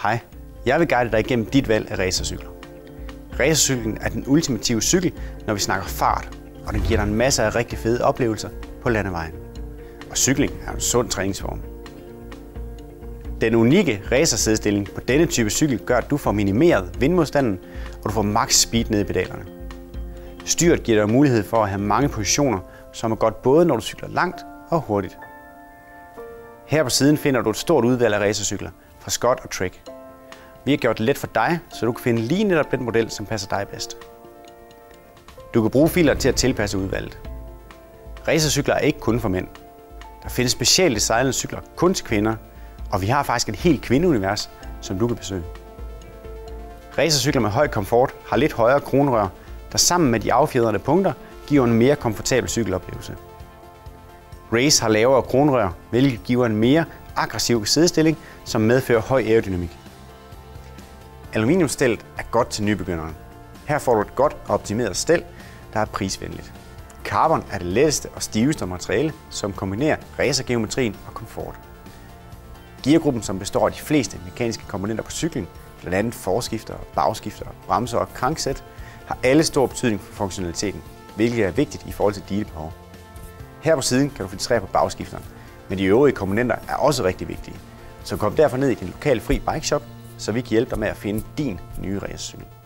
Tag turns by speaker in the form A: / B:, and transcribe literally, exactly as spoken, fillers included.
A: Hej, jeg vil guide dig igennem dit valg af racercykler. Racercyklen er den ultimative cykel, når vi snakker fart, og den giver dig en masse af rigtig fede oplevelser på landevejen. Og cykling er en sund træningsform. Den unikke racersædestilling på denne type cykel gør, at du får minimeret vindmodstanden, og du får max speed ned i pedalerne. Styret giver dig mulighed for at have mange positioner, som er godt både når du cykler langt og hurtigt. Her på siden finder du et stort udvalg af racercykler fra Scott og Trek. Vi har gjort det let for dig, så du kan finde lige netop den model, som passer dig bedst. Du kan bruge filer til at tilpasse udvalget. Racercykler er ikke kun for mænd. Der findes specielt designede cykler kun til kvinder, og vi har faktisk et helt kvindeunivers, som du kan besøge. Racercykler med høj komfort har lidt højere kronrør, der sammen med de affjedrede punkter giver en mere komfortabel cykeloplevelse. Race har lavere kronrør, hvilket giver en mere aggressiv sædestilling, som medfører høj aerodynamik. Aluminiumsstellet er godt til nybegyndere. Her får du et godt og optimeret stel, der er prisvenligt. Carbon er det letteste og stiveste materiale, som kombinerer racergeometrien og komfort. Geargruppen, som består af de fleste mekaniske komponenter på cyklen, blandt andet forskifter, bagskifter, bremser og cranksæt, har alle stor betydning for funktionaliteten, hvilket er vigtigt i forhold til dine behov. Her på siden kan du filtrere på bagskifteren, men de øvrige komponenter er også rigtig vigtige. Så kom derfor ned i din lokale fri bike shop, så vi kan hjælpe dig med at finde din nye racercykel.